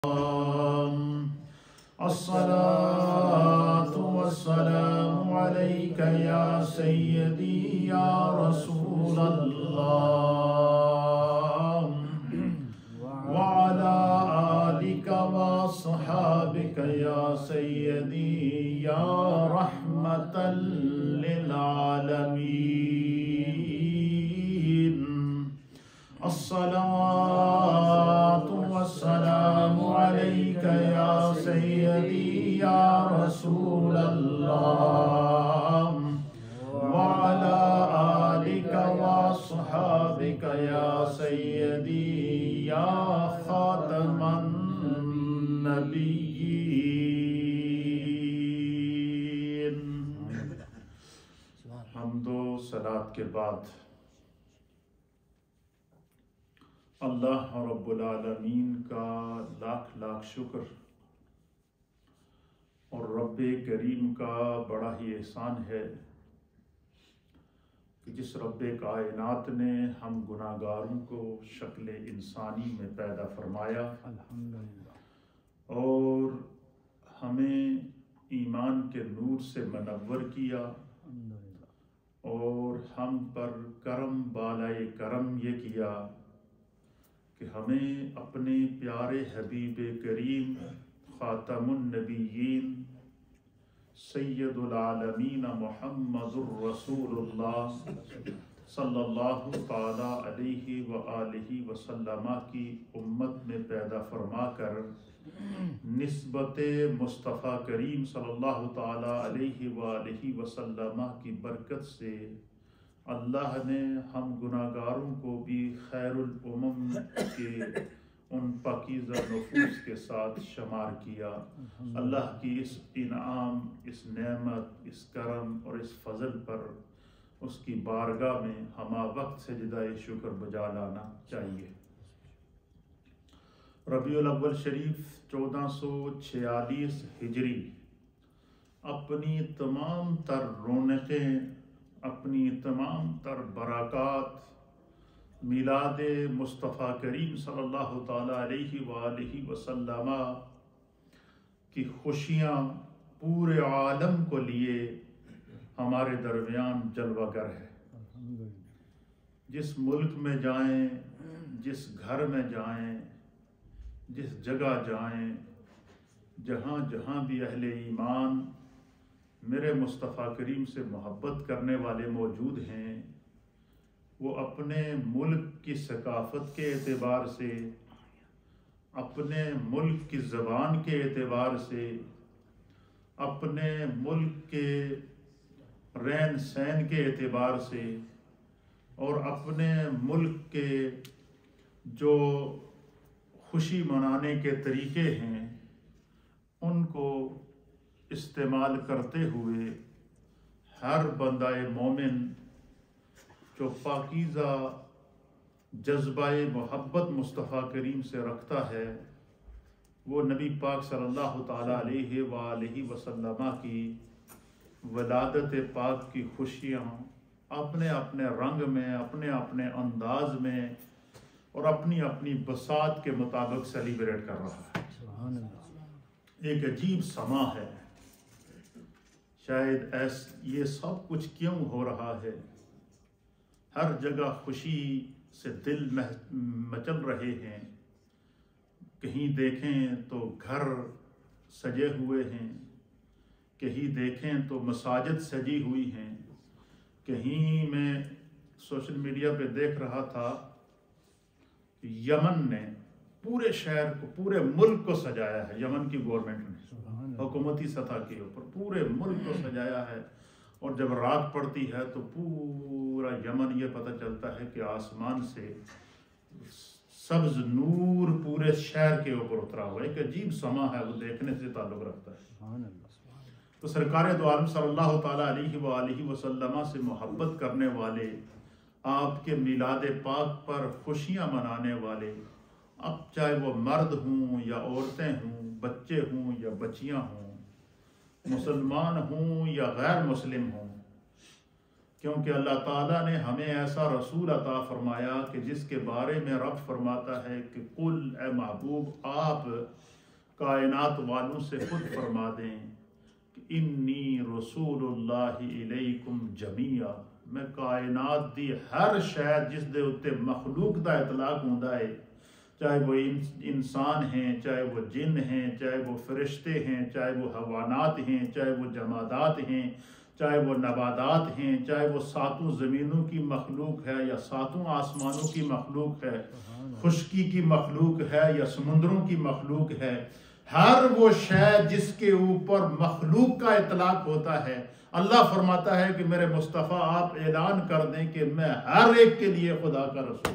अस्सलातु वस्सलामु अलैका या सय्यदी या रसूलल्लाह व अला आलिका व अस्हाबिका या सय्यदी या रहमतल लिल आलमीन। अस्सलातु वस्सलामु अलैका या सय्यदी या रसूलल्लाह व अला आलिका व अस्हाबिका या सय्यदी या खातमन नबिय्यीन। हम्दो सलात के बाद अल्लाह रब्बुल आलमीन का लाख लाख शुक्र और रब्बे करीम का बड़ा ही एहसान है कि जिस रब्बे कायनात ने हम गुनाहगारों को शक्ल इंसानी में पैदा फरमाया और हमें ईमान के नूर से मनव्वर किया और हम पर करम बालाए करम ये किया कि हमें अपने प्यारे हबीब करीम खातमुन नबिय्यीन सय्यदुल आलमीन मुहम्मदुर रसूलुल्लाह सल्लल्लाहु ताला अलैहि व आलिहि वसल्लम की उम्मत में पैदा फरमाकर निस्बत मुस्तफ़ा करीम सल्लल्लाहु ताला अलैहि व आलिहि वसल्लम की बरकत से अल्लाह ने हम गुनाहगारों को भी खैरुल उम्म के उन पाकीज़ा नफूस के साथ शुमार किया। अल्लाह की इस इनाम, इस नेमत, इस करम और इस फजल पर उसकी बारगाह में हमा वक्त सजदाए शुक्र बजा लाना चाहिए। रबीउल अव्वल शरीफ 1446 हिजरी अपनी तमाम तर रौनकें, अपनी तमाम तर बरक़ात मिलाद मुस्तफ़ा करीम सल्लल्लाहु ताला अलैहि व आलिहि वसल्लम की खुशियाँ पूरे आलम को लिए हमारे दरमियान जलवागर है। जिस मुल्क में जाएं, जिस घर में जाएं, जिस जगह जाएं, जहाँ जहाँ भी अहले ईमान मेरे मुस्तफ़ा करीम से मोहब्बत करने वाले मौजूद हैं, वो अपने मुल्क की सकाफ़त के एतबार से, अपने मुल्क की ज़बान के एतबार से, अपने मुल्क के रहन सहन के एतबार से और अपने मुल्क के जो खुशी मनाने के तरीक़े हैं उनको इस्तेमाल करते हुए हर बंदाए मोमिन जो पाकीज़ा जज्बाए मोहब्बत मुस्तफ़ा करीम से रखता है वो नबी पाक सल्लल्लाहु ताला अलैहि व आलिहि वसल्लम की वलादत पाक की खुशियाँ अपने अपने रंग में, अपने अपने अंदाज में और अपनी अपनी बसात के मुताबिक सेलिब्रेट कर रहा है। एक अजीब समा है। शायद ये सब कुछ क्यों हो रहा है? हर जगह खुशी से दिल मचल रहे हैं। कहीं देखें तो घर सजे हुए हैं, कहीं देखें तो मसाजिद सजी हुई हैं। कहीं मैं सोशल मीडिया पे देख रहा था यमन ने पूरे शहर को, पूरे मुल्क को सजाया है। यमन की गवर्नमेंट ने हुकूमती सतह के ऊपर पूरे मुल्क को सजाया है और जब रात पड़ती है तो पूरा यमन ये पता चलता है कि आसमान से सब्ज नूर पूरे शहर के ऊपर उतरा हुआ है। एक अजीब समा है, वो देखने से ताल्लुक़ रखता है। तो सरकार दो आलम सल्लल्लाहु ताला अलैहि व आलिहि वसल्लम से मोहब्बत करने वाले, आपके मिलाद पाक पर खुशियाँ मनाने वाले, अब चाहे वो मर्द हों या औरतें हों, बच्चे हों या बच्चियाँ हों, मुसलमान हों या गैर मुस्लिम हों, क्योंकि अल्लाह ताला ने हमें ऐसा रसूल अता फरमाया कि जिसके बारे में रब फरमाता है कि कुल ए महबूब आप कायनात वालों से खुद फरमा दें कि इन्नी रसूलुल्लाहि इलैकुम जमीआ, मैं कायनात दी हर शय जिस दे उत्ते मखलूक दा इतलाक हुंदा है, चाहे वो इंसान हैं, चाहे वो जिन हैं, चाहे वो फरिश्ते हैं, चाहे वो हवानात हैं, चाहे वो जमादात हैं, चाहे वो नबादात हैं, चाहे वो सातों ज़मीनों की मखलूक है या सातों आसमानों की मखलूक है, खुश्की की मखलूक है या समुद्रों की मखलूक है, हर वो शय जिसके ऊपर मखलूक का इतलाक होता है, अल्लाह फरमाता है कि मेरे मुस्तफ़ा आप ऐलान कर दें कि मैं हर एक के लिए खुदा का रसूल।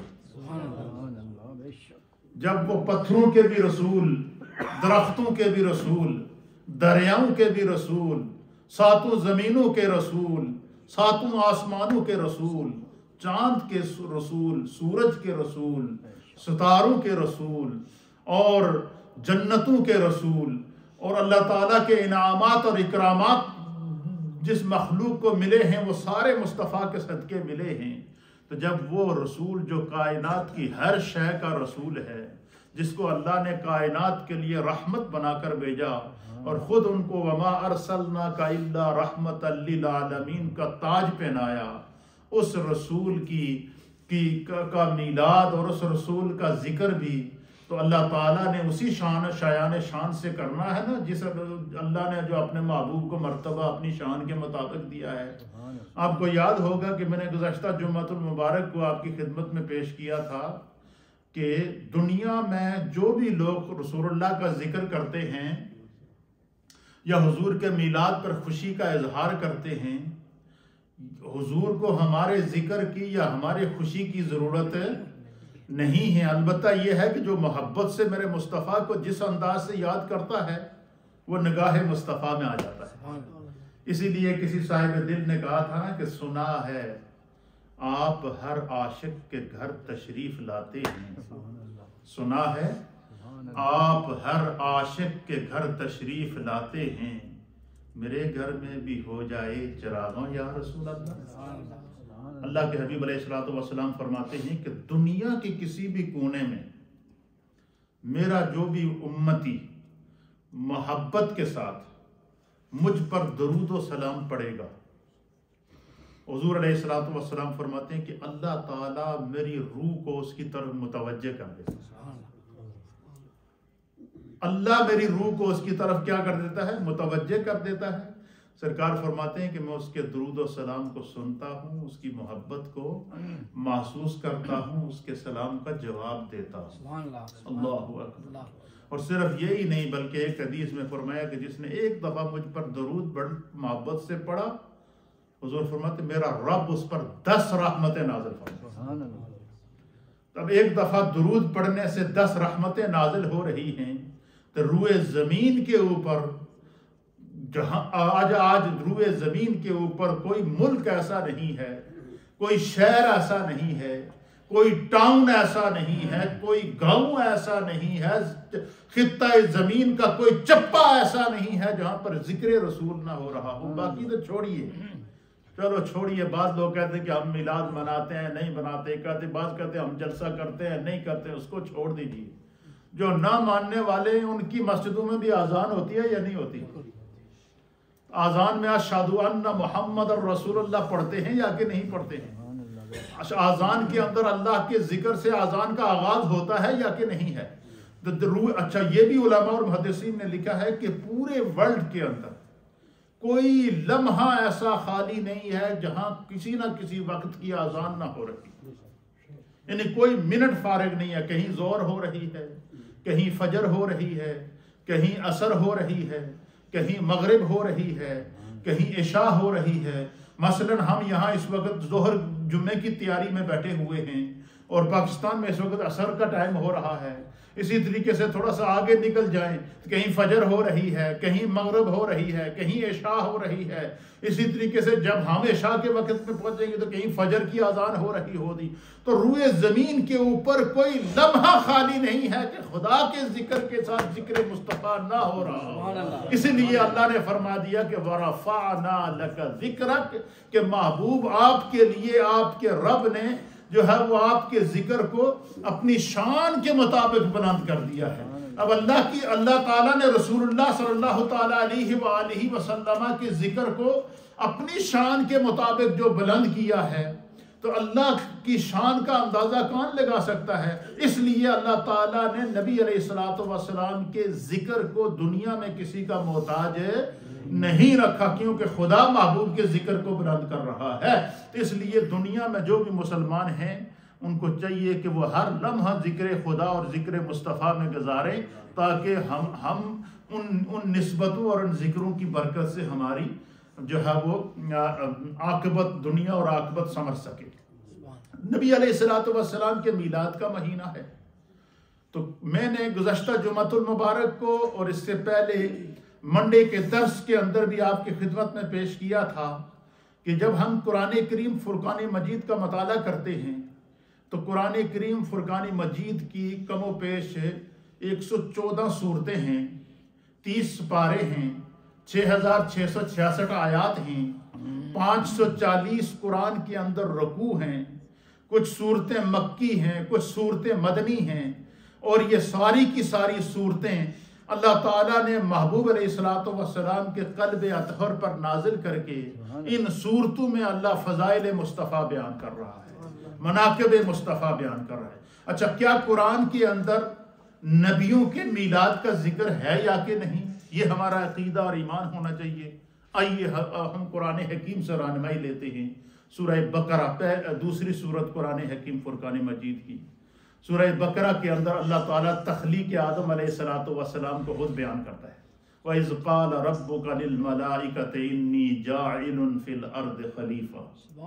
जब वो पत्थरों के भी रसूल, दरख्तों के भी रसूल, दरियाओं के भी रसूल, सातों जमीनों के रसूल, सातों आसमानों के रसूल, चांद के रसूल, सूरज के रसूल, सितारों के रसूल और जन्नतों के रसूल और अल्लाह ताला के इनामात और इकरामात जिस मखलूक को मिले हैं वो सारे मुस्तफ़ा के सदके मिले हैं। तो जब वो रसूल जो कायनात की हर शय का रसूल है, जिसको अल्लाह ने कायनात के लिए रहमत बनाकर भेजा और ख़ुद उनको वमा अरसलनाका इल्ला रहमतल लिल आलमीन का ताज पहनाया, उस रसूल का मीलाद और उस रसूल का जिक्र भी तो अल्लाह ताला ने उसी शायान शान से करना है ना, जिस अल्लाह ने जो अपने महबूब को मर्तबा अपनी शान के मुताबिक दिया है। आपको याद होगा कि मैंने गुज़श्ता जुम्मतुल मुबारक को आपकी खिदमत में पेश किया था कि दुनिया में जो भी लोग रसूलुल्लाह का जिक्र करते हैं या हुजूर के मीलाद पर खुशी का इजहार करते हैं, हुजूर को हमारे जिक्र की या हमारे खुशी की ज़रूरत नहीं है। अलबत्ता यह है कि जो मोहब्बत से मेरे मुस्तफ़ा को जिस अंदाज से याद करता है वो निगाह मुस्तफ़ा में आ जाता है। इसीलिए किसी साहिब दिल ने कहा था ना कि सुना है आप हर आशिक के घर तशरीफ लाते हैं, सुना है आप हर आशिक के घर तशरीफ लाते हैं, मेरे घर में भी हो जाए चिरागों या रसूल अल्लाह। अल्लाह के हबीब अलैहिस्सलातु वस्सलाम फरमाते हैं कि दुनिया के किसी भी कोने में मेरा जो भी उम्मती मोहब्बत के साथ मुझ पर दरूद व सलाम पड़ेगा, हुजूर अलैहिस्सलातु वस्सलाम फरमाते हैं कि अल्लाह ताला मेरी रूह को उसकी तरफ मुतवज्जे कर देता है। अल्लाह मेरी रूह को उसकी तरफ क्या कर देता है? मुतवज्जे कर देता है। सरकार फरमाते हैं कि मैं उसके दरूद और सलाम को सुनता हूँ, उसकी मोहब्बत को महसूस करता हूँ, उसके सलाम का जवाब देता हूँ। अल्लाहु अकबर। और सिर्फ यही नहीं बल्कि एक हदीस में फरमाया कि जिसने एक दफ़ा मुझ पर दरूद बड़ी मोहब्बत से पढ़ा, हुजूर फरमाते मेरा रब उस पर 10 रहमतें नाज़िल फरमाता। तब एक दफ़ा दरूद पढ़ने से 10 रहमतें नाज़िल हो रही हैं, तो रूए ज़मीन के ऊपर जहां आज रूए ज़मीन के ऊपर कोई मुल्क ऐसा नहीं है, कोई शहर ऐसा नहीं है, कोई टाउन ऐसा नहीं है, कोई गांव ऐसा नहीं है, खित्ता ज़मीन का कोई चप्पा ऐसा नहीं है जहां पर जिक्र रसूल ना हो रहा हो। बाकी तो छोड़िए, चलो छोड़िए, बाद लोग कहते हैं कि हम मिलाद मनाते हैं, नहीं मनाते, कहते बात कहते हम जलसा करते हैं, नहीं करते, उसको छोड़ दीजिए। जो ना मानने वाले उनकी मस्जिदों में भी आज़ान होती है या नहीं होती? आज़ान में अशहदु अन्ना मुहम्मद रसूलुल्लाह पढ़ते हैं या कि नहीं पढ़ते हैं? आज़ान के अंदर अल्लाह के जिक्र से आज़ान का आगाज होता है या कि नहीं है? अच्छा, ये भी उलमा और मुहद्दिसीन ने लिखा है कि पूरे वर्ल्ड के अंदर कोई लम्हा ऐसा खाली नहीं है जहां किसी ना किसी वक्त की आज़ान ना हो रही, यानी कोई मिनट फारिग नहीं है। कहीं जोर हो रही है, कहीं फजर हो रही है, कहीं असर हो रही है, कहीं मगरिब हो रही है, कहीं इशा हो रही है। मसलन हम यहाँ इस वक्त जोहर जुम्मे की तैयारी में बैठे हुए हैं और पाकिस्तान में इस वक्त असर का टाइम हो रहा है। इसी तरीके से थोड़ा सा आगे निकल जाएं, कहीं फजर हो रही है, कहीं मगरिब हो रही है, कहीं इशा हो रही है। इसी तरीके से जब हम इशा के वक्त में पहुंचेंगे तो कहीं फजर की अजान हो रही होगी। तो रूए ज़मीन के ऊपर कोई लम्हा खाली नहीं है कि खुदा के जिक्र के साथ जिक्र मुस्तफ़ा ना हो रहा। इसलिए अल्लाह ने फरमा दिया कि वरफ़अना लका ज़िक्रक, कि महबूब आपके लिए आपके रब ने जो है वो आपके जिक्र को अपनी शान के मुताबिक बुलंद कर दिया है। अब अल्लाह ताला ने रसूलुल्लाह सल्लल्लाहु ताला अलैहि वसल्लम के जिक्र को अपनी शान के मुताबिक जो बुलंद किया है, तो अल्लाह की शान का अंदाजा कौन लगा सकता है। इसलिए अल्लाह ताला ने नबी अलैहिस्सलातु वस्सलाम के जिक्र को दुनिया में किसी का मोहताज नहीं रखा, क्योंकि खुदा महबूब के जिक्र को बुलंद कर रहा है। इसलिए दुनिया में जो भी मुसलमान हैं उनको चाहिए कि वो हर लम्हा जिक्र खुदा और जिक्र मुस्तफ़ा में गुजारें, ताकि हम उन निस्बतों और उन जिक्रों की बरकत से हमारी जो है वो आकबत दुनिया और आकबत समझ सके। नबी अलैहिस्सलातु वस्सलाम के मीलाद का महीना है, तो मैंने गुज़श्ता जुमातुल मुबारक को और इससे पहले मंडे के दर्स के अंदर भी आपकी खिदमत में पेश किया था कि जब हम कुरान करीम फुरकान मजीद का मुताला करते हैं तो कुरान करीम फुरकान मजीद की कमो पेश 114 सूरतें हैं, 30 पारे हैं, 6666 आयात हैं, 540 कुरान के अंदर रकू हैं, कुछ सूरतें मक्की हैं, कुछ सूरतें मदनी हैं, और ये सारी की सारी सूरतें अल्लाह ताला ने महबूब अलैहिस्सलातु वस्सलाम के क़ल्ब अतहर पर नाजिल करके इन सूरतों में अल्लाह फ़ज़ाइल मुस्तफ़ा बयान कर रहा है, मनाक़िब मुस्तफ़ा बयान कर रहा है। अच्छा, क्या कुरान के अंदर नबियों के मीलाद का जिक्र है या कि नहीं, ये हमारा अकीदा और ईमान होना चाहिए। आइए हम कुरान हकीम से रहनुमाई लेते हैं। सूरह बकरा, दूसरी सूरत कुरान हकीम फुरकान मजीद की सूरह बकरा के अंदर अल्लाह ताला तख्लीक आदम अलैहिस्सलातु वस्सलाम को खुद बयान करता है। वइज़ क़ाल रब्बुका लिल मलाइकति इन्नी जाइलुन फिल अर्द खलीफा।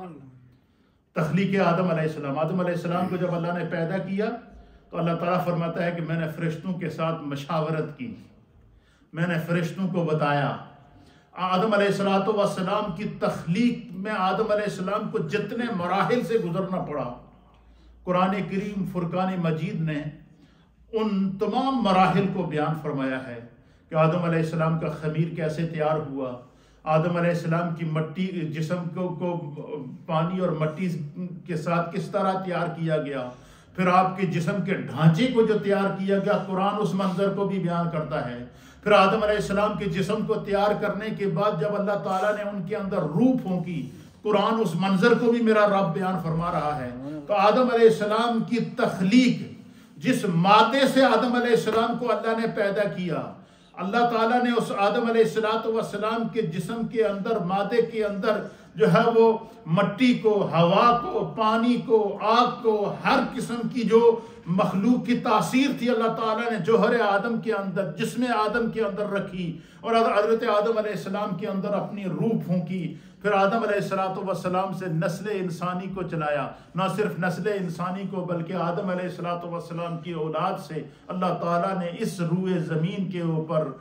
तख्लीक आदम अलैहिस्सलाम को जब अल्लाह ने पैदा किया तो अल्लाह ताला फरमाता है कि मैंने फरिश्तों के साथ मशावरत की, मैंने फरिश्तों को बताया। आदम अलैहिस्सलातु वस्सलाम की तख्लीक में आदम अलैहिस्सलाम को जितने मराहिल से गुजरना पड़ा, कुरान करीम फुरकान मजीद ने उन तमाम मराहिल को बयान फरमाया है कि आदम अलैहिस्सलाम का खमीर कैसे तैयार हुआ, आदम अलैहिस्सलाम की मट्टी जिस्म को पानी और मट्टी के साथ किस तरह तैयार किया गया, फिर आपके जिस्म के ढांचे को जो तैयार किया गया, कुरान उस मंजर को भी बयान करता है। फिर आदम अलैहिस्सलाम के जिस्म को तैयार करने के बाद जब अल्लाह ताला ने उनके अंदर रूह फूंकी, कुरान उस मंजर को भी मेरा रब बयान फरमा रहा है। तो आदम अलैहिस्सलाम की तख्लीक, जिस मादे से आदम अलैहिस्सलाम को अल्लाह ने पैदा किया, अल्लाह ताला ने उस आदम अलैहिस्सलातु वस्सलाम के जिस्म के अंदर, मादे के अंदर जो है वो मट्टी को, हवा को, पानी को, आग को, हर किस्म की जो मखलूक की तासीर थी अल्लाह ताला ने जोहर आदम के अंदर, जिस्म आदम के अंदर रखी और हज़रत आदम अलैहिस्सलाम के अंदर अपनी रूह फूंकी। फिर आदम अलैहिस्सलातु वस्सलाम से नस्ल इंसानी को चलाया, ना सिर्फ नस्ल इंसानी को बल्कि आदम अलैहिस्सलातु वस्सलाम की औलाद से अल्लाह ताला ने इस रूए ज़मीन के ऊपर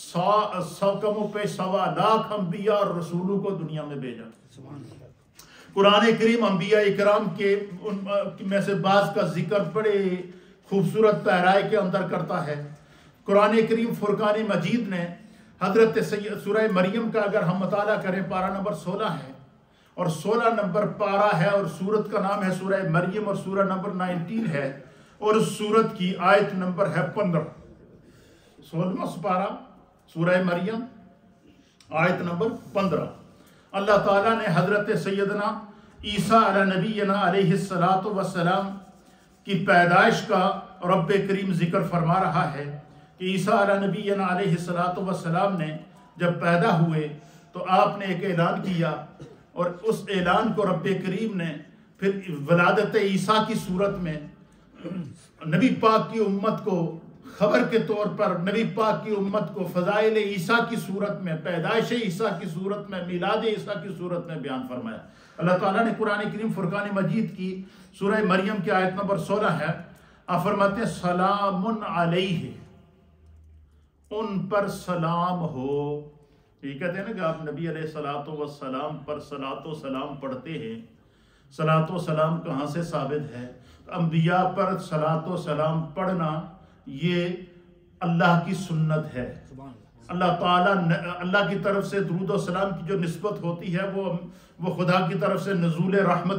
100 लाख अंबिया और रसूलों को दुनिया में भेजा। कुरान करीम अंबिया इकराम के में से बाज़ का जिक्र बड़े खूबसूरत पैराए के अंदर करता है। कुरान करीम फुरकान मजीद ने हजरत सूरह मरियम का अगर हम मुताला करें, पारा नंबर 16 है और 16 नंबर पारा है और सूरत का नाम है सूरह मरियम और सूरह नंबर 19 है और उस सूरत की आयत नंबर है 15। 16वां पारा सूरह मरियम आयत नंबर 15। अल्लाह ताला ने हजरत सैयदना ईसा अला नबीना अलैहिस्सलातु वस्सलाम की पैदाइश का रब करीम जिक्र फरमा रहा है कि ईसा अला नबीना अलैहिस्सलातु वस्सलाम ने जब पैदा हुए तो आपने एक ऐलान किया और उस ऐलान को रब करीम ने फिर वलादत ईसा की सूरत में नबी पाक की उम्मत को खबर के तौर पर, नबी पाक की उम्मत को फ़ज़ाइल ईसा की सूरत में, पैदाइश ईसा की सूरत में, मिलाद ईसा की सूरत में बयान फरमाया। अल्लाह ताला ने कुरान करीम फुरकान मजीद की सूरह मरियम की आयत नंबर 16 है, आप फरमाते हैं सलामुन अलैहि, उन पर सलाम हो। ये कहते हैं ना कि आप नबी अलैहिस्सलातु वस्सलाम पर सलातो सलाम पढ़ते हैं। सलातो सलाम कहाँ से साबित है? अंबिया पर सलातो सलाम पढ़ना ये अल्लाह की सुन्नत है। अल्लाह ताला अल्लाह की तरफ से दुरूद और सलाम की जो निस्बत होती है वो खुदा की तरफ से नज़ूल रहमत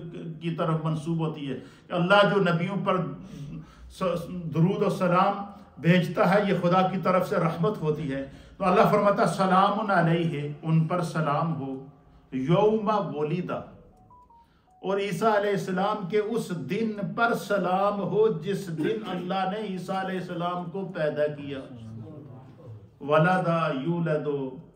की तरफ मंसूब होती है। अल्लाह जो नबियों पर दुरूद और सलाम भेजता है, ये खुदा की तरफ से रहमत होती है। तो अल्लाह फरमाता सलामुन अलैहि, उन पर सलाम हो, यौमा वुलिदा, और ईसा अलैहिस्सलाम के उस दिन पर सलाम हो जिस दिन अल्लाह ने ईसा अलैहिस्सलाम को पैदा किया। वलदा यूलदो,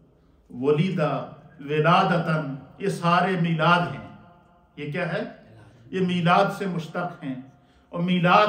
वलीदा, विलादतन, ये सारे मीलाद हैं। ये क्या है? ये मीलाद से मुश्तक हैं और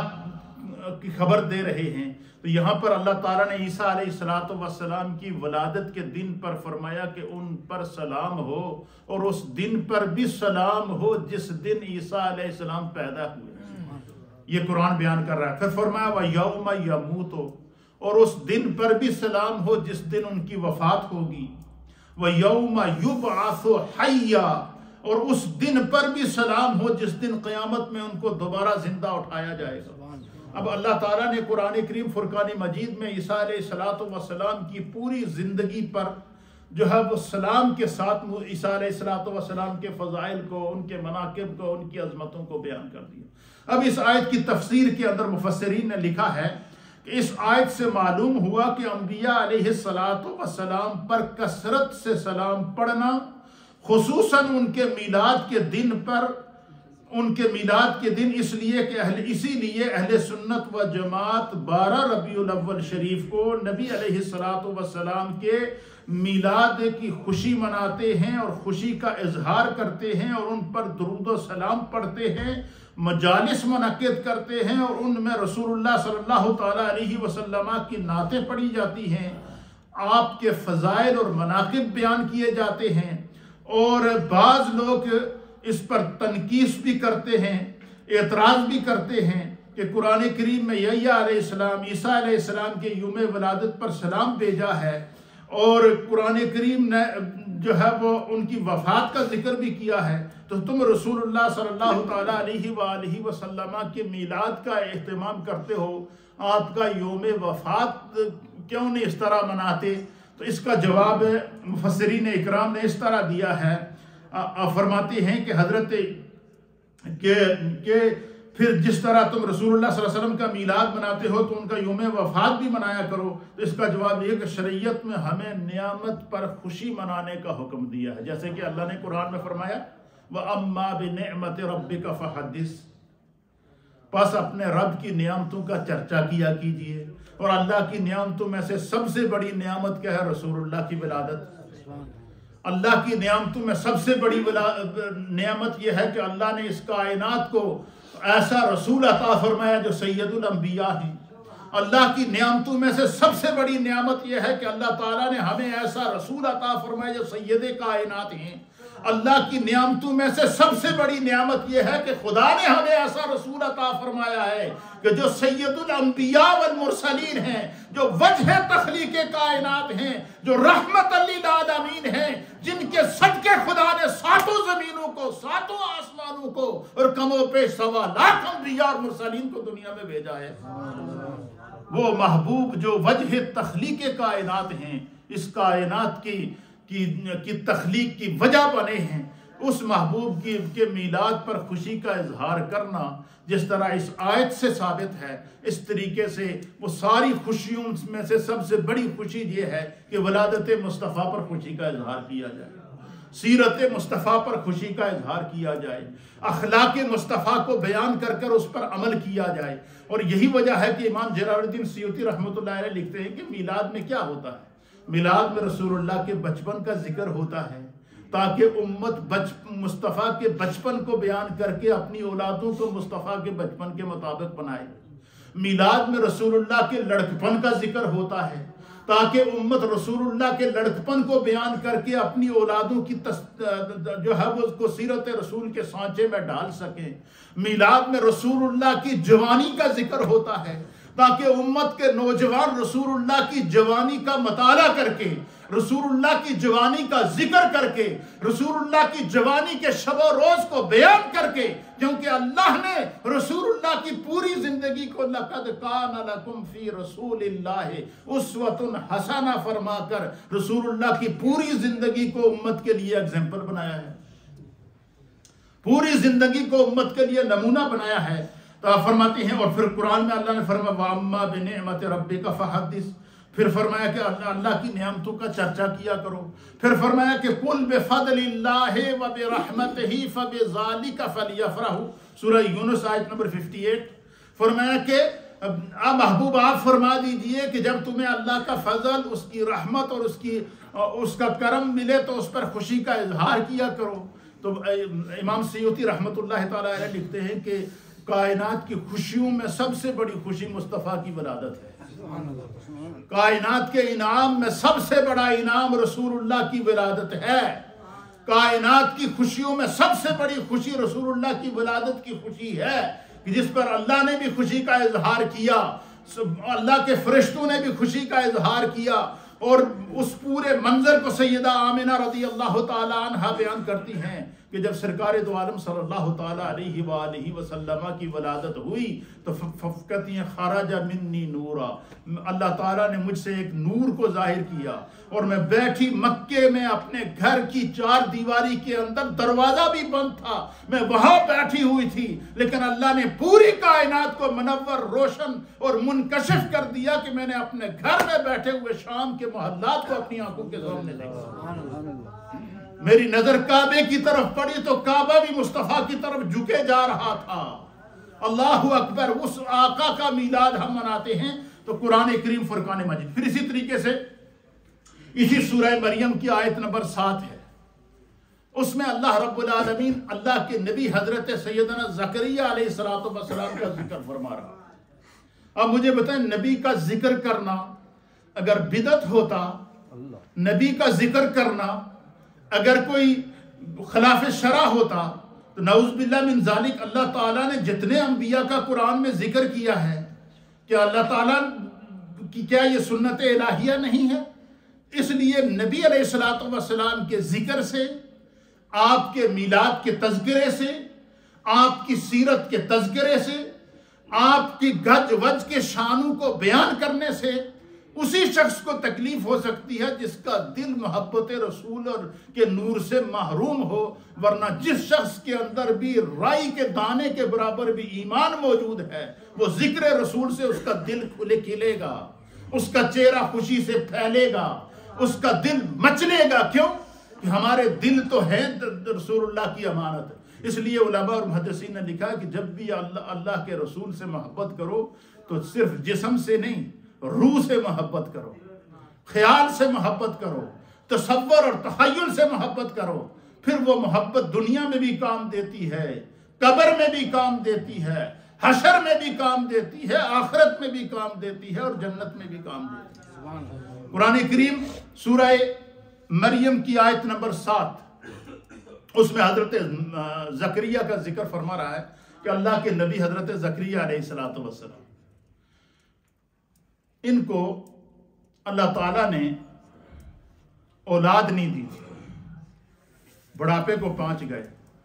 मीलाद की खबर दे रहे हैं। तो यहाँ पर अल्लाह ताला ने ईसा अलैहिस्सलातु वस्सलाम की वलादत के दिन पर फरमाया कि उन पर सलाम हो, और उस दिन पर भी सलाम हो जिस दिन ईसा अलैहिस्सलाम पैदा हुए। ये कुरान बयान कर रहा है। फिर फरमाया व यौम यमूतो, और उस दिन पर भी सलाम हो जिस दिन उनकी वफात होगी। व यौम युबअसु हय्या, और उस दिन पर भी सलाम हो जिस दिन क़यामत में उनको दोबारा जिंदा उठाया जाएगा। अब अल्लाह ताला ने कुरान करीम फुरकान मजीद में ईसा अलैहिस्सलातु वस्सलाम की पूरी ज़िंदगी पर जो है वो सलाम के साथ ईसा अलैहिस्सलातु वस्सलाम के फ़ज़ाइल को, उनके मनाक़िब को, उनकी अज़मतों को बयान कर दिया। अब इस आयत की तफसीर के अंदर मुफस्सिरीन ने लिखा है कि इस आयत से मालूम हुआ कि अंबिया अलैहिस्सलातु वस्सलाम पर कसरत से सलाम पढ़ना, खुसूसन उनके मीलाद के दिन पर, उनके मीलाद के दिन इसीलिए अहले सुन्नत व जमात 12 रबीउल अव्वल शरीफ को नबी अलैहिस्सलातु वस्सलाम के मीलाद की खुशी मनाते हैं और खुशी का इजहार करते हैं और उन पर दुरूद व सलाम पढ़ते हैं, मजालिस मुनक्किद करते हैं और उनमें रसूलुल्लाह सल्लल्लाहु तआला अलैहि वसल्लम की नातें पढ़ी जाती हैं, आपके फ़ज़ाइल और मनाक़िब बयान किए जाते हैं। और बाज़ लोग इस पर तनकीस भी करते हैं, एतराज़ भी करते हैं कि कुरान करीम में यहया अलैहिस्सलाम, ईसा अलैहिस्सलाम के यूम वलादत पर सलाम भेजा है, और कुरान करीम ने जो है वो उनकी वफ़ात का जिक्र भी किया है। तो तुम रसूलुल्लाह सल्लल्लाहु तआला अलैहि वसल्लम के मीलाद का एहतमाम करते हो, आपका यूम वफ़ात क्यों नहीं इस तरह मनाते? तो इसका जवाब मुफस्सिरीन इकराम ने इस तरह दिया है। फरमाते हैं कि हजरत के फिर जिस तरह तुम रसूलुल्लाह सल्लल्लाहु अलैहि वसल्लम का मीलाद मनाते हो तो उनका यौम वफ़ात भी मनाया करो। तो इसका जवाब ये कि शरीयत में हमें नियामत पर खुशी मनाने का हुक्म दिया है, जैसे कि अल्लाह ने कुरान में फरमाया व अम्मा बिनिअमति रब्बिका फहद्दिस, बस अपने रब की नियामतों का चर्चा किया कीजिए। और अल्लाह की नियामतों में से सबसे बड़ी नियामत क्या है? रसूलुल्लाह की विलादत। अल्लाह की नियामतों में सबसे बड़ी नियामत यह है कि अल्लाह ने इस कायनात को ऐसा रसूल अता फरमाया जो सैयदुल अंबिया हैं। अल्लाह की नियामतों में से सबसे बड़ी नियामत यह है कि अल्लाह ताला ने हमें ऐसा रसूल अता फरमाया जो सैयद कायनात हैं। अल्लाह की नियामतों में से सबसे बड़ी नियामत यह है कि खुदा ने हमें ऐसा रसूल अता फरमाया है कि जो सैयदुल अंबिया वल मुरसलीन हैं, जो वजह तख्लीक कायनात हैं, जो रहमतल लिल आलमीन हैं, जिनके सदके खुदा ने सातों जमीनों को, सातों आसमानों को और कमो पेश 1.25 लाख अंबिया और मुरसलीन को दुनिया में भेजा है। वो महबूब जो वजह तख्लीक कायनात हैं, इस कायनात की तख्लीक की वजह बने हैं, उस महबूब के मीलाद पर खुशी का इजहार करना जिस तरह इस आयत से साबित है, इस तरीके से वो सारी खुशियों में से सबसे बड़ी खुशी ये है कि वलादत मुस्तफ़ा पर खुशी का इजहार किया जाए, सीरत मुस्तफ़ा पर खुशी का इजहार किया जाए, अखलाक मुस्तफ़ा को बयान कर कर उस पर अमल किया जाए। और यही वजह है कि इमाम जलालुद्दीन सयूती रहमतुल्लाह अलैह लिखते हैं कि मीलाद में क्या होता है? मिलाद में रसूलुल्लाह के बचपन का जिक्र होता है ताकि उम्मत मुस्तफ़ा के बचपन को बयान करके अपनी औलादों को मुस्तफ़ा के बचपन के मुताबिक बनाए। मिलाद में रसूलुल्लाह के लड़कपन का जिक्र होता है ताकि उम्मत रसूलुल्लाह के लड़कपन को बयान करके अपनी औलादों की जो है वो उसको सीरत रसूल के सांचे में डाल सके। मिलाद में रसूलुल्लाह की जवानी का जिक्र होता है ताकि उम्मत के नौजवान रसूलुल्लाह की जवानी का मताला करके, रसूलुल्लाह की जवानी का जिक्र करके, रसूलुल्लाह की जवानी के शब रोज को बयान करके, क्योंकि अल्लाह ने रसूलुल्लाह की पूरी जिंदगी को लक़द कान लकुम फी रसूलिल्लाहि उस्वतुन हसना फरमाकर रसूलुल्लाह की पूरी जिंदगी को उम्मत के लिए एग्जाम्पल बनाया है, पूरी जिंदगी को उम्मत के लिए नमूना बनाया है। तो आप फरमाती हैं, और फिर कुरान में अल्लाह ने फरमाया वअम्मा बिनिअमति रब्बिका फहद्दिस, फिर फरमाया कि अल्लाह की नेमतों का चर्चा किया करो। फिर फरमाया कि कुल बिफदलिल्लाहि व बिरहमतिही फबिज़ालिका फलियफरहू, सूरह यूनुस आयत नंबर 58। फरमाया कि अब महबूब आप फरमा दीजिए कि जब तुम्हें अल्लाह का फजल, उसकी रहमत और उसका करम मिले तो उस पर खुशी का इजहार किया करो। तो इमाम सयूती रहमतुल्लाह तआला अलैह लिखते हैं कि कायनात की खुशियों में सबसे बड़ी खुशी मुस्तफ़ा की विलादत है। कायनात के इनाम में सबसे बड़ा इनाम रसूलुल्लाह की विलादत है। कायनात की खुशियों में सबसे बड़ी खुशी रसूलुल्लाह की विलादत की खुशी है, कि जिस पर अल्लाह ने भी खुशी का इजहार किया, अल्लाह के फरिश्तों ने भी खुशी का इजहार किया। और उस पूरे मंजर को सैयदा आमिना रज़ी अल्लाह तआला अन्हा बयान करती हैं कि जब सरकार दो आलम सल्लल्लाहु तआला अलैहि वसल्लम की वलादत हुई तो कहती हैं खराजा मिन्नी नूरा, अल्लाह ताला ने मुझसे एक नूर को जाहिर किया और मैं बैठी मक्के में अपने घर की चार दीवारी के अंदर, दरवाजा भी बंद था, मैं वहां बैठी हुई थी, लेकिन अल्लाह ने पूरी कायनात को मुनव्वर, रोशन और मुनकशिफ कर दिया कि मैंने अपने घर में बैठे हुए शाम के मोहल्लात को अपनी आंखों के सामने देखा। मेरी नजर काबे की तरफ पड़ी तो काबा भी मुस्तफा की तरफ झुके जा रहा था। अल्लाहु अकबर। उस आका का मीलाद हम मनाते हैं तो कुरान करीम फुरकान मजीद। फिर इसी तरीके से इसी सूरह मरियम की आयत नंबर 7 है, उसमें अल्लाह रब्बुल आलमीन अल्लाह के नबी हजरत सैयदना ज़करिया अलैहिस्सलातु वस्सलाम का जिक्र फरमा रहा है। अब मुझे बताएं, नबी का जिक्र करना अगर बिदअत होता, नबी का जिक्र करना अगर कोई खिलाफ शरा होता, तो नऊज़ बिल्लाह मिन ज़ालिक अल्लाह ताला ने जितने अंबिया का कुरान में जिक्र किया है, क्या अल्लाह ताला की क्या ये सुन्नत इलाहिया नहीं है? इसलिए नबी अलैहिस्सलातु वस्सलाम के जिक्र से, आपके मिलाद के तज़किरे से, आपकी सीरत के तज़किरे से, आपकी गज वज के शानों को बयान करने से उसी शख्स को तकलीफ हो सकती है जिसका दिल मोहब्बत रसूल और के नूर से महरूम हो। वरना जिस शख्स के अंदर भी राई के दाने के बराबर भी ईमान मौजूद है, वो जिक्र रसूल से उसका दिल खुले खिलेगा, उसका चेहरा खुशी से फैलेगा, उसका दिल मचलेगा। क्यों? कि हमारे दिल तो है रसूलुल्लाह की अमानत है। इसलिए उलमा और मुहद्दिसीन ने लिखा कि जब भी अल्लाह के रसूल से मोहब्बत करो तो सिर्फ जिस्म से नहीं, रूह से मोहब्बत करो, ख्याल से मोहब्बत करो, तसव्वुर और तखय्युल से मोहब्बत करो। फिर वो मोहब्बत दुनिया में भी काम देती है, कब्र में भी काम देती है, हशर में भी काम देती है, आखिरत में भी काम देती है और जन्नत में भी काम देती है। कुरान करीम सूरह मरियम की आयत नंबर 7, उसमें हजरत ज़करिया का जिक्र फरमा रहा है कि अल्लाह के नबी हजरत ज़करिया अलैहिस्सलातु वस्सलाम, इनको अल्लाह ताला ने औलाद नहीं दी थी, बुढ़ापे को पहुंच गए,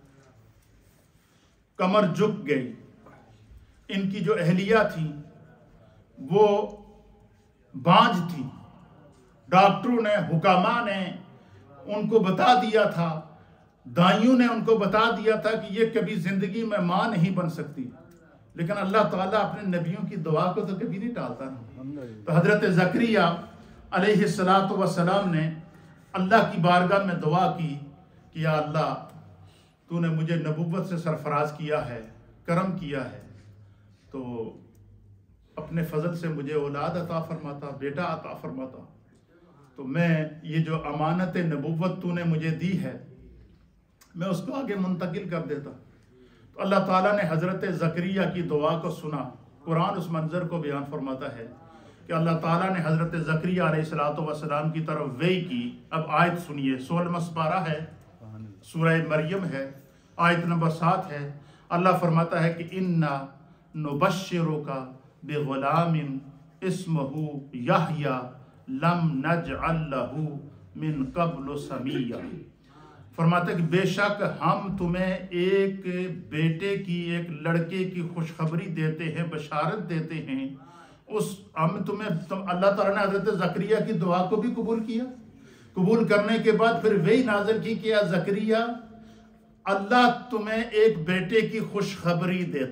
कमर झुक गई। इनकी जो अहलिया थी वो बांझ थी। डॉक्टरों ने, हुकामा ने उनको बता दिया था, दाइयों ने उनको बता दिया था कि ये कभी जिंदगी में मां नहीं बन सकती, लेकिन अल्लाह ताला अपने नबियों की दुआ को तो कभी नहीं टालता ना। तो हजरत ज़करिया अलैहिस्सलातु वस्सलाम ने अल्लाह की बारगाह में दुआ की कि या अल्लाह, तूने मुझे नबुव्वत से सरफराज किया है, करम किया है, तो अपने फजल से मुझे औलाद अता फरमाता, बेटा अता फरमाता, तो मैं ये जो अमानत नबुव्वत तूने मुझे दी है मैं उसको आगे मुंतकिल कर देता। तो अल्लाह ताला ने हजरत ज़करिया की दुआ को सुना। कुरान उस मंजर को बयान फरमाता है कि अल्लाह ताला ने हजरत ज़करिया अलैहिस्सलातु वस्सलाम की तरफ वही की। अब आयत सुनिए, 16वां पारा है, सूरह मरियम है, आयत नंबर 7 है। अल्लाह फरमाता है कि इन्ना नुबश्शिरुका बिग़ुलामिन इस्मुहु यहया लम नजअल लहू मिन क़ब्लु समिय्या। फरमाता है कि बेशक हम तुम्हें एक बेटे की, एक लड़के की खुशखबरी देते हैं, बशारत देते हैं। अल्लाह ताला ने हज़रत ज़करिया की दुआ को भी कबूल किया। कबूल करने के बाद फिर वही नाज़िल की कि या ज़करिया, अल्लाह तुम्हें एक बेटे की खुशखबरी देता है।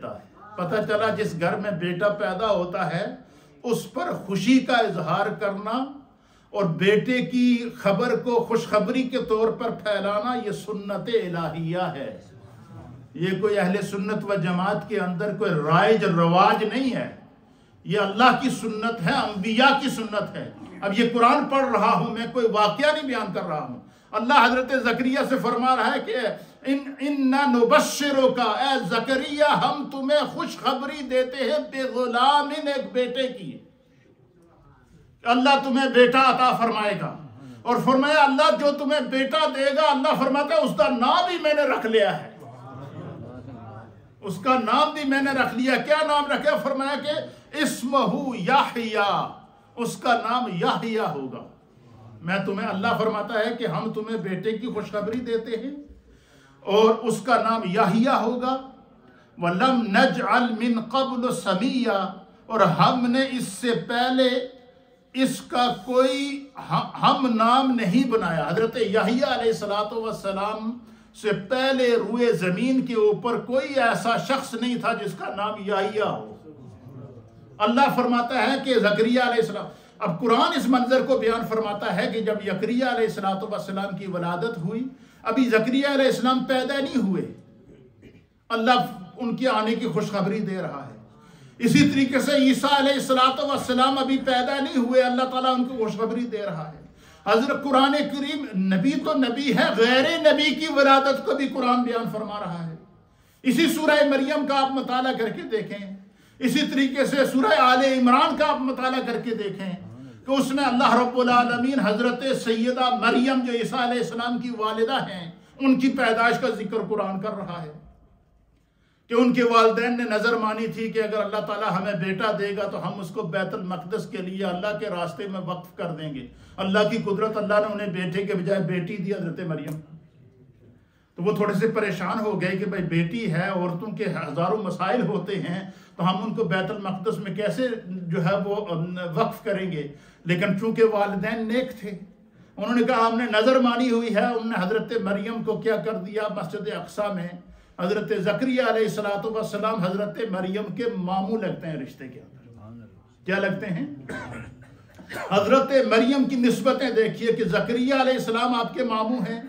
पता चला जिस घर में बेटा पैदा होता है उस पर खुशी का इजहार करना और बेटे की खबर को खुशखबरी के तौर पर फैलाना ये सुन्नत इलाहिया है। ये कोई अहले सुन्नत व जमात के अंदर कोई राइज रवाज नहीं है, ये अल्लाह की सुन्नत है, अंबिया की सुन्नत है। अब ये कुरान पढ़ रहा हूं मैं, कोई वाकया नहीं बयान कर रहा हूं। अल्लाह हजरत जकरिया से फरमा रहा है कि इन्ना नुबश्शिरुका, ए जकरिया हम तुम्हें खुशखबरी देते हैं बेगुलामिन, एक बेटे की। अल्लाह तुम्हें बेटा अता फरमाएगा। और फरमाया अल्लाह जो तुम्हें बेटा देगा, अल्लाह फरमाता है उसका नाम भी मैंने रख लिया है, उसका नाम भी मैंने रख लिया। क्या नाम रखे? फरमाया कि इस्महु याहिया, उसका नाम याहिया होगा। मैं तुम्हें, अल्लाह फरमाता है कि हम तुम्हें बेटे की खुशखबरी देते हैं और उसका नाम याहिया होगा। वलम नजअल मिन क़ब्ल समिया, और हमने इससे पहले इसका कोई हम नाम नहीं बनाया। हजरत याहिया अलैहिस्सलातु वस्सलाम से पहले रुए जमीन के ऊपर कोई ऐसा शख्स नहीं था जिसका नाम याहिया हो। अल्लाह फरमाता है कि जकरिया अलैहिस्सलाम, अब कुरान इस मंजर को बयान फरमाता है कि जब जकरिया अलैहिस्सलातु वस्सलाम की वलादत हुई, अभी जकरिया अलैहिस्सलाम पैदा नहीं हुए, अल्लाह उनके आने की खुशखबरी दे रहा है। इसी तरीके से ईसा अलैहिस्सलातु वस्सलाम अभी पैदा नहीं हुए, अल्लाह ताला उनको खुशखबरी दे रहा है। हजरत कुरान करीम, नबी तो नबी है, गैर नबी की विलादत को भी कुरान बयान फरमा रहा है। इसी सूरह मरियम का आप मुताला करके देखें, इसी तरीके से सूरह आले इमरान का आप मुताला करके देखें कि उसमें अल्लाह रब्बुल आलमीन हजरत सैयदा मरियम जो ईसा अलैहिस्सलाम की वालिदा हैं, उनकी पैदाइश का जिक्र कुरान कर रहा है कि उनके वालिदैन ने नजर मानी थी कि अगर अल्लाह ताला हमें बेटा देगा तो हम उसको बैतुल मक़दस के लिए अल्लाह के रास्ते में वक्फ कर देंगे। अल्लाह की कुदरत, अल्लाह ने उन्हें बेटे के बजाय बेटी दी हजरत मरियम। तो वो थोड़े से परेशान हो गए कि भाई बेटी है, औरतों के हजारों मसाइल होते हैं, तो हम उनको बैतुल मक़दस में कैसे जो है वो वक्फ करेंगे। लेकिन चूंकि वालिदैन नेक थे, उन्होंने कहा हमने नजर मानी हुई है। उन्होंने हजरत मरियम को क्या कर दिया, मस्जिद अक्सा में हजरत जकरिया अलैहिस्सलातु वस्सलाम हजरत मरियम के मामू लगते हैं रिश्ते के अंदर। क्या लगते हैं? हजरत मरियम की निस्बतें देखिए कि जकरिया अलैहिस्सलाम आपके मामू हैं,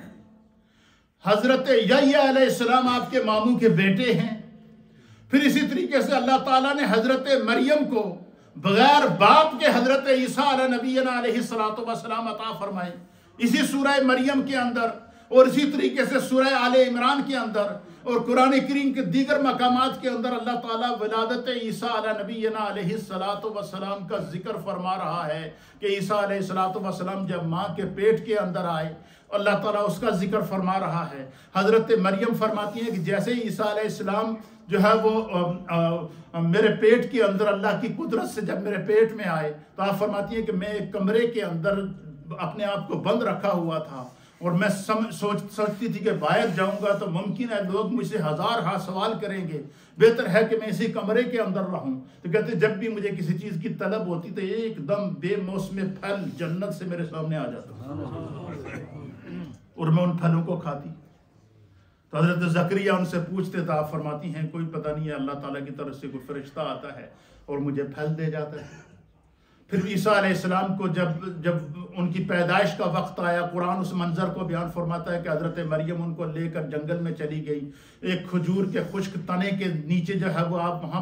हजरत यहया अलैहिस्सलाम आपके मामू के बेटे हैं। फिर इसी तरीके से अल्लाह ताला ने हजरत मरियम को बगैर बाप के हजरत ईसा नबीना अलैहिस्सलातु वस्सलाम अता फरमाए। इसी सूरह मरियम के अंदर और इसी तरीके से सूरह आले इमरान के अंदर और कुरान करीम के दीगर मकामात के अंदर अल्लाह ताला विलादत ईसा अला नबीना अलैहिस्सलातु वस्सलाम का जिक्र फरमा रहा है कि ईसा अलैहिस्सलातु वस्सलाम जब माँ के पेट के अंदर आए, अल्लाह ताला उसका जिक्र फरमा रहा है। हजरत मरियम फरमाती हैं कि जैसे ईसा अलैहिस्सलाम जो है वो मेरे पेट के अंदर अल्लाह की कुदरत से जब मेरे पेट में आए, तो आप फरमाती हैं कि मैं एक कमरे के अंदर अपने आप को बंद रखा हुआ था और मैं सोचती थी कि बाहर जाऊंगा तो मुमकिन है लोग मुझसे हजार सवाल करेंगे, बेहतर है कि मैं इसी कमरे के अंदर रहूं। तो कहते जब भी मुझे किसी चीज की तलब होती तो एकदम बेमौसमी फल जन्नत से मेरे सामने आ जाता और मैं उन फलों को खाती। तो हजरत जकरिया उनसे पूछते तो आप फरमाती हैं कोई पता नहीं है, अल्लाह ताला की तरफ से कोई फरिश्ता आता है और मुझे फल दे जाता है। फिर ईसा अलैहिस्सलाम को जब उनकी पैदाइश का वक्त आया, कुरान उस मंजर को बयान फरमाता है कि हजरत मरियम उनको लेकर जंगल में चली गई। एक खजूर के खुश्क तने के नीचे जो है वो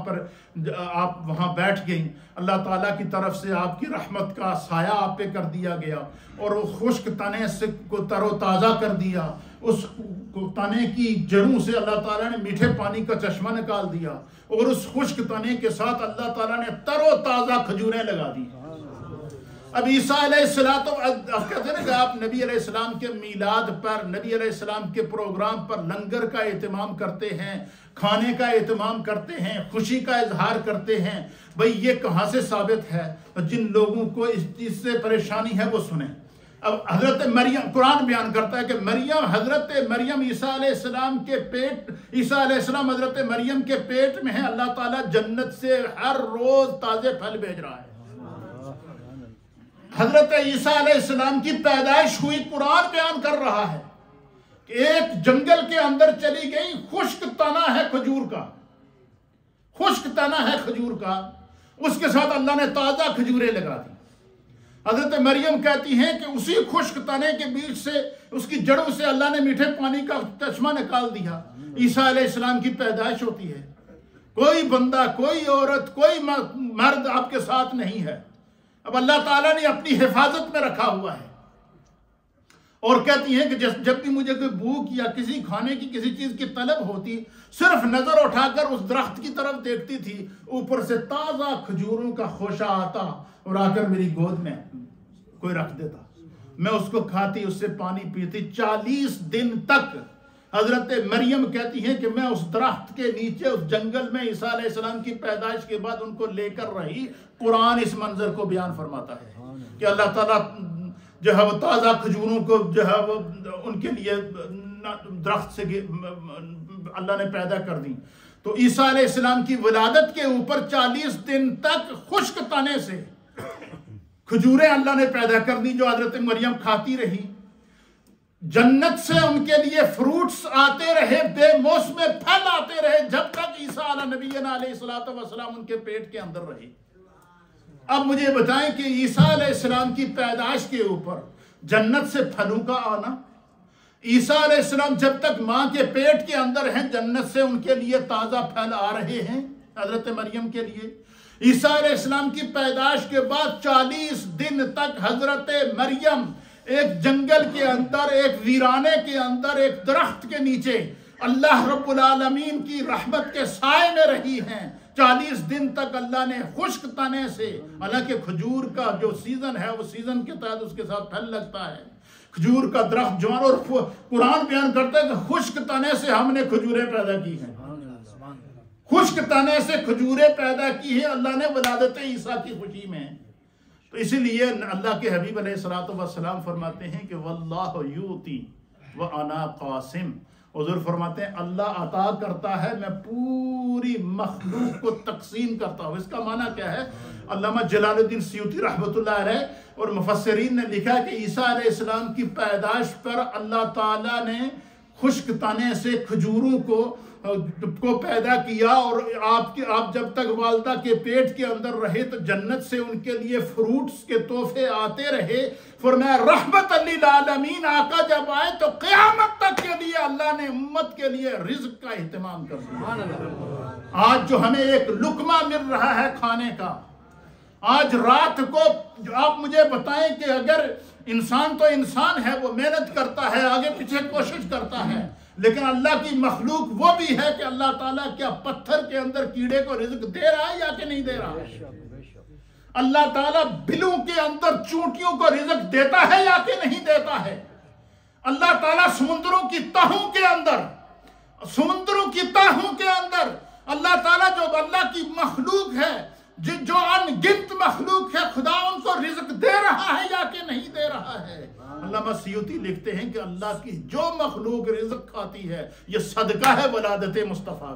आप वहाँ बैठ गई। अल्लाह ताला की तरफ से आपकी रहमत का साया आप पे कर दिया गया और वो खुश्क तने से को तरोताज़ा कर दिया। उस तने की जड़ों से अल्लाह ताला ने मीठे पानी का चश्मा निकाल दिया और उस खुश्क तने के साथ अल्लाह ताला ने तरोताज़ा खजूरें लगा दी। अब ईसा अलैहिस्सलाम तो कहते हैं कि आप नबी अलैहिस्सलाम के मीलाद पर, नबी अलैहिस्सलाम के प्रोग्राम पर लंगर का एहतमाम करते हैं, खाने का एहतमाम करते हैं, खुशी का इजहार करते हैं। भाई ये कहाँ से साबित है? जिन लोगों को इस चीज से परेशानी है वो सुने। अब हजरत मरियम, कुरान बयान करता है कि हजरत मरियम ईसा अलैहिस्सलाम के पेट, ईसा अलैहिस्सलाम हजरत मरियम के पेट में है। अल्लाह ताला जन्नत से हर रोज ताजे फल भेज रहा है। हजरत ईसा अलैहिस्सलाम की पैदाइश हुई, कुरान बयान कर रहा है कि एक जंगल के अंदर चली गई, खुश्क तना है खजूर का, खुश्क तना है खजूर का, उसके साथ अल्लाह ने ताज़ा खजूरें लगा दी। हजरत मरियम कहती हैं कि उसी खुश्क तने के बीच से, उसकी जड़ों से अल्लाह ने मीठे पानी का चश्मा निकाल दिया। ईसा अलैहिस्सलाम की पैदाइश होती है। कोई बंदा, कोई औरत, कोई मर्द आपके साथ नहीं है। अब अल्लाह ताला ने अपनी हिफाजत में रखा हुआ है। और कहती हैं कि जब भी मुझे कोई भूख या किसी खाने की किसी चीज की तलब होती, सिर्फ नजर उठाकर उस दरख्त की तरफ देखती थी, ऊपर से ताजा खजूरों का खोशा आता और आकर मेरी गोद में कोई रख देता, मैं उसको खाती, उससे पानी पीती। 40 दिन तक हजरत मरियम कहती हैं कि मैं उस दरख्त के नीचे, उस जंगल में ईसा अलैहिस्सलाम की पैदाइश के बाद उनको लेकर रही। कुरान इस मंजर को बयान फरमाता है कि अल्लाह ताला जो है वो ताज़ा खजूरों को जो है वो उनके लिए दरख्त से अल्लाह ने पैदा कर दी। तो ईसा अलैहिस्सलाम की विलादत के ऊपर 40 दिन तक खुश्क तने से खजूरें अल्लाह ने पैदा कर दी, जो हजरत मरियम खाती रही। जन्नत से उनके लिए फ्रूट्स आते रहे, बेमौसम फल आते रहे, जब तक ईसा नबीना अलैहिस्सलातु वस्सलाम उनके पेट के अंदर रहे। अब मुझे बताएं कि ईसा अलैहिस्सलाम की पैदाइश के ऊपर जन्नत से फलों का आना, ईसा अलैहिस्सलाम जब तक मां के पेट के अंदर हैं, जन्नत से उनके लिए ताजा फल आ रहे हैं हजरत मरियम के लिए। ईसा अलैहिस्सलाम की पैदाइश के बाद 40 दिन तक हजरत मरियम एक जंगल के अंदर, एक वीराने के अंदर, एक दरख्त के नीचे अल्लाह रब्बुल आलमीन की रहमत के साए में रही हैं। 40 दिन तक अल्लाह ने खुश्क तने से, हालांकि खजूर का जो सीजन है वो सीजन के तहत उसके साथ फल लगता है, खजूर का दरख्त जवान, और कुरान बयान करता है कि खुश्क तने से हमने खजूरें पैदा की हैं। खुश्क तने से खजूरें पैदा की है अल्लाह ने विलादत ईसा की खुशी में। तो इसीलिए अल्लाह के हबीब अलैहिस्सलातु वस्सलाम फरमाते हैं कि वल्लाहु यूती व अना कासिम। हुज़ूर फरमाते हैं अल्लाह अता करता है, मैं पूरी मखलूक को तकसीम करता हूँ। इसका माना क्या है? अल्लामा जलालुद्दीन सयूती रहमतुल्लाह अलैह और मुफस्सिरीन ने लिखा कि ईसा अलैहिस्सलाम की पैदाइश पर अल्लाह ताला ने खुश्क तने से खजूरों को पैदा किया, और आप जब तक वालदा के पेट के अंदर रहे तो जन्नत से उनके लिए फ्रूट्स के तोहफे आते रहे। फरमाया रहमत लिल आलमीन, आका जब आए तो क़यामत तक के लिए अल्लाह ने उम्मत के लिए रिज़्क़ का एहतमाम कर दिया। आज जो हमें एक लुकमा मिल रहा है खाने का, आज रात को आप मुझे बताएं कि अगर इंसान तो इंसान है, वो मेहनत करता है, आगे पीछे कोशिश करता है, लेकिन अल्लाह की मखलूक वो भी है कि अल्लाह ताला क्या पत्थर के अंदर कीड़े को रिज़्क़ दे रहा है या कि नहीं दे रहा है? अल्लाह ताला बिलों के अंदर चूंटियों को रिज़्क़ देता है या कि नहीं देता है? अल्लाह ताला समुद्रों की तहों के अंदर, समुद्रों की तहों के अंदर अल्लाह ताला जो अल्लाह की मखलूक है, जो अनगिनत मखलूक है, खुदा उनको रिज़्क़ दे रहा है या कि नहीं दे रहा है? अल्लामा सयूती लिखते हैं कि अल्लाह की जो मखलूक रिज़्क़ खाती है ये सदका है वलादत मुस्तफ़ा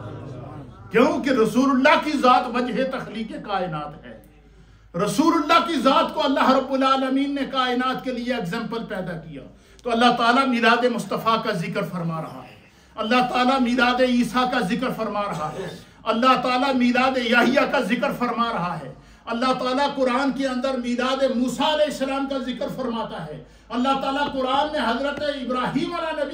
का, क्योंकि रसूलुल्लाह की ज़ात वजह तख्लीक़ कायनात है। रसूलुल्लाह की ज़ात को अल्लाह रब्बुल आलमीन ने कायनात के लिए एग्जाम्पल पैदा किया। तो अल्लाह ताला मिलाद मुस्तफ़ा का जिक्र फरमा रहा है, अल्लाह ताला मिलाद ईसा का जिक्र फरमा रहा है, अल्लाह ताला मिलाद याहिया का जिक्र फरमा रहा है, अल्लाह ताला कुरान के अंदर मिलाद मूसा अलैहिस्सलाम का जिक्र फरमाता है, अल्लाह ताला कुरान में हजरत इब्राहीम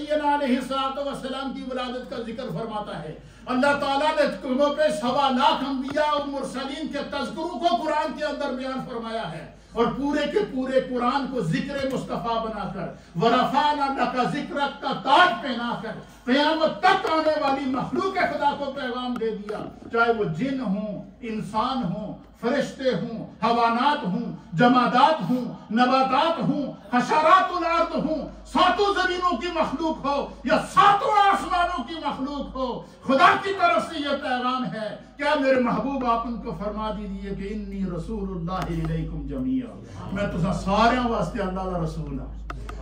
अलैहिस्सलाम की विलादत का जिक्र फरमाता है, अल्लाह ताला ने कौमों पे 1.25 लाख अंबिया और मुरसलीन के तज़किरों को कुरान के अंदर बयान फरमाया है, और पूरे के पूरे कुरान को जिक्र मुस्तफ़ा बनाकर, वरफ़अना लका ज़िक्रक का ताज पहनाकर क़यामत तक आने वाली मखलूक खुदा को पैगाम दे दिया। चाहे वो जिन हों, इंसान हों, फरिश्ते हों, हवानात हों, जमादात हों, नबातात हों, हशरातुल अर्द हों, 7 ज़मीनों की मखलूक हो या 7 आसमानों की मखलूक हो, खुदा की तरफ से यह पैगाम है। क्या मेरे महबूब आप उनको फरमा दीजिए कि इन्नी रसूलुल्लाहि इलैकुम जमीआ, मैं तुझे सारे वास्ते अल्लाह का रसूल हूं।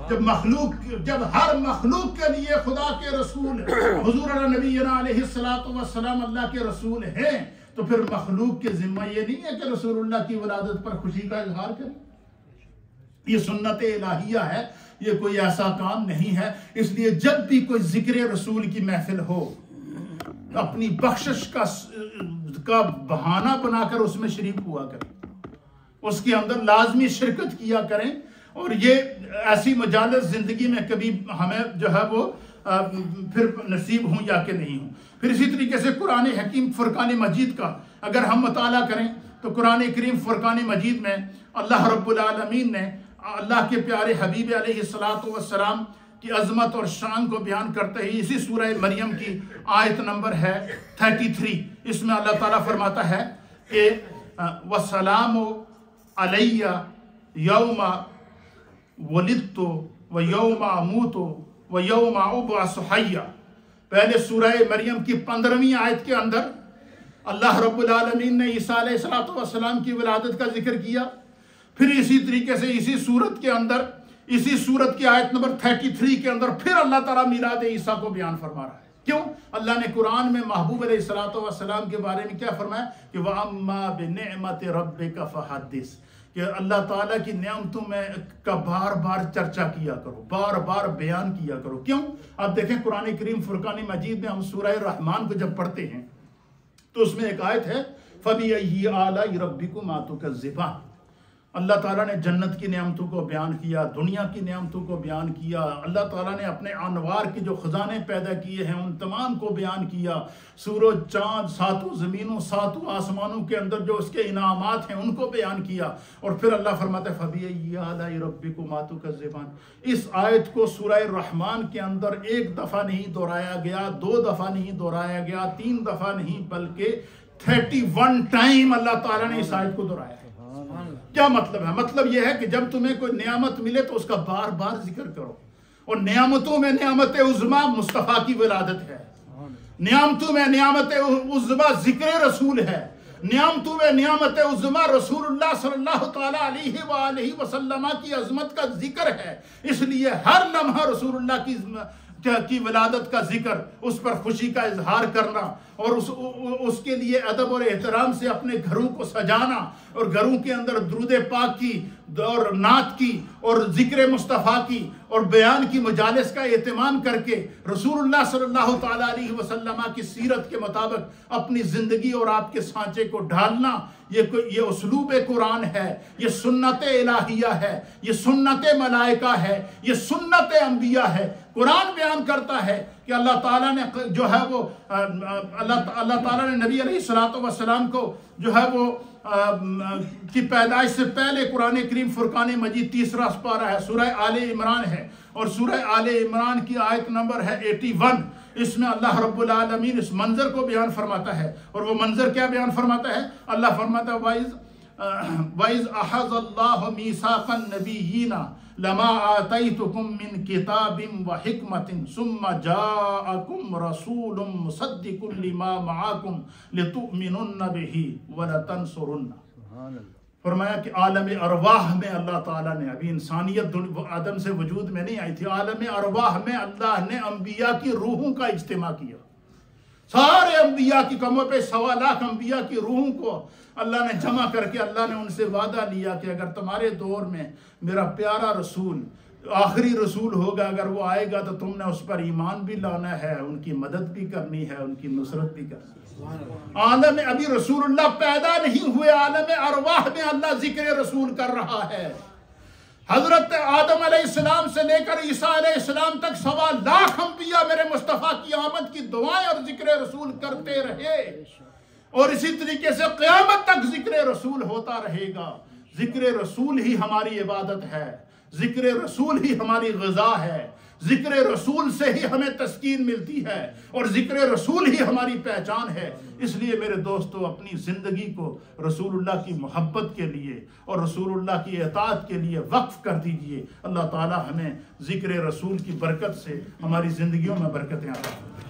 जब हर मखलूक के लिए खुदा के रसूल हुजूर नबीना अलैहिस्सलातु वस्सलाम अल्लाह के रसूल हैं, तो फिर मखलूक के जिम्मा ये नहीं है कि रसूलुल्लाह की विलादत पर खुशी का इजहार करें। ये सुन्नत इलाहिया है, ये कोई ऐसा काम नहीं है। इसलिए जब भी कोई जिक्र रसूल की महफिल हो, अपनी बख्शिश का का बहाना बनाकर उसमें शरीक हुआ करें, उसके अंदर लाजमी शिरकत किया करें। और ये ऐसी मजालस जिंदगी में कभी हमें जो है वो फिर नसीब हूँ या कि नहीं हूँ। फिर इसी तरीके से कुरान हकीम फुरकान मजीद का अगर हम मुताला करें तो कुरान करीम फुरकान मजीद में अल्लाह रब्बुल आलमीन ने अल्लाह के प्यारे हबीब अलैहिस्सलातु वस्सलाम की अजमत और शान को बयान करते ही इसी सूरह मरियम की आयत नंबर है 33, इसमें अल्लाह ताला फरमाता है कि वस्सलामु अलैया यौमा वलिदतु व यौमा अमूतु व यौमा उबअसु हय्या। पहले सूरह मरियम की 15वीं आयत के अंदर अल्लाह रब्बुल आलमीन ने ईसा अलैहिस्सलातु वस्सलाम की विलादत का जिक्र किया। फिर इसी तरीके से इसी सूरत के अंदर, इसी सूरत की आयत नंबर 33 के अंदर फिर अल्लाह ताला मिलाद ईसा को बयान फरमा रहा है। क्यों? अल्लाह ने कुरान में महबूब अलैहिस्सलातु वस्सलाम के बारे में क्या फरमाया कि व अम्मा बिनिअमति रब्बिका फहद्दिस, कि अल्लाह ताला की नेमतों में का बार बार चर्चा किया करो, बार बार बयान किया करो। क्यों? अब देखें कुरान करीम फुरकान मजीद में हम सूरह रहमान को जब पढ़ते हैं तो उसमें एक आयत है फबिअय्यि आलाइ रब्बिकुमा तुकज़्ज़िबान। अल्लाह ताला ने जन्नत की नेमतों को बयान किया, दुनिया की नेमतों को बयान किया, अल्लाह ताला ने अपने अनवार के जो खजाने पैदा किए हैं उन तमाम को बयान किया, सूरज चांद सातों ज़मीनों सातों आसमानों के अंदर जो उसके इनामात हैं उनको बयान किया। और फिर अल्लाह फरमाता है फबिअय्यि आलाइ रब्बिकुमा तुकज़्ज़िबान। इस आयत को सूरह रहमान के अंदर एक दफ़ा नहीं दोहराया गया, 2 दफ़ा नहीं दोहराया गया, 3 दफ़ा नहीं, बल्कि 31 टाइम अल्लाह ताला ने इस आयत को दोहराया है। क्या मतलब है? मतलब यह है कि जब तुम्हें कोई नियामत मिले तो उसका बार बार जिक्र करो। और नियामतों में नियामत उज़्मा मुस्तफ़ा की विलादत है, नियामतों में नियामत उज़्मा जिक्र रसूल है, नियामतों में नियामत उज़्मा रसूलुल्लाह सल्लल्लाहु तआला अलैहि वसल्लम की अज़मत का जिक्र है। इसलिए हर लम्हा रसूलुल्लाह की विलादत का जिक्र, उस पर खुशी का इजहार करना और उसके लिए अदब और एहतराम से अपने घरों को सजाना और घरों के अंदर दुरूद पाक की और नात की और जिक्र मुस्तफ़ा की और बयान की मजालिस का एहतमाम करके रसूलुल्लाह सल्लल्लाहु तआला अलैहि वसल्लम की सीरत के मुताबिक अपनी ज़िंदगी और आपके सांचे को ढालना, ये उसलूब कुरान है, ये सुन्नत इलाहिया है, ये सुन्नत मलाइका है, ये सुन्नत अंबिया है। कुरान बयान करता है कि अल्लाह ताला ने जो है वो अल्लाह ताला ने नबी अलैहिस्सलातु वस्सलाम को जो है वो की पैदाइश से पहले कुरान करीम फुरकान मजीद 3रा पारा है, सूरह आले इमरान है और सूरह आले इमरान की आयत नंबर है 81। इसमें अल्लाह रब्बुल आलमीन इस मंजर को बयान फरमाता है। और वो मंजर क्या बयान फरमाता है? अल्लाह फरमाता है वाइज अहज़ल्लाहु मीसाक़न नबिय्यीना लमा आतैतुकुम मिन किताबिन व हिकमतिन सुम्मा जाअकुम रसूलुम मुसद्दिकुन लिमा मआकुम लितुमिनुन बिही व लतंसुरुन्ना। फरमाया कि आलम अरवाह में अल्लाह ताला ने, अभी इंसानियत आदम से वजूद में नहीं आई थी, आलम अरवाह में अल्लाह ने अंबिया की रूहों का इज्तिमा किया। सारे अंबिया की कमों पे 1.25 लाख अंबिया की रूहों को अल्लाह ने जमा करके अल्लाह ने उनसे वादा लिया कि अगर तुम्हारे दौर में मेरा प्यारा रसूल आखिरी रसूल होगा, अगर वो आएगा तो तुमने उस पर ईमान भी लाना है, उनकी मदद भी करनी है, उनकी नुसरत भी करनी है। आलम अभी रसूलुल्लाह पैदा नहीं हुए, आलम अरवाह में अल्लाह जिक्र रसूल कर रहा है। हजरत आदम अलैहिस्सलाम से लेकर ईसा अलैहिस्सलाम तक 1.25 लाख अंबिया मेरे मुस्तफ़ा की आमद की दुआएं और जिक्र रसूल करते रहे और इसी तरीके से क़यामत तक जिक्र रसूल होता रहेगा। जिक्र रसूल ही हमारी इबादत है, जिक्र रसूल ही हमारी ग़िज़ा है, जिक्र रसूल से ही हमें तस्कीन मिलती है और जिक्र रसूल ही हमारी पहचान है। इसलिए मेरे दोस्तों, अपनी ज़िंदगी को रसूलुल्लाह की मोहब्बत के लिए और रसूलुल्लाह की इताअत के लिए वक्फ कर दीजिए। अल्लाह ताला हमें जिक्र रसूल की बरकत से हमारी ज़िंदगियों में बरकतें अता फरमाए।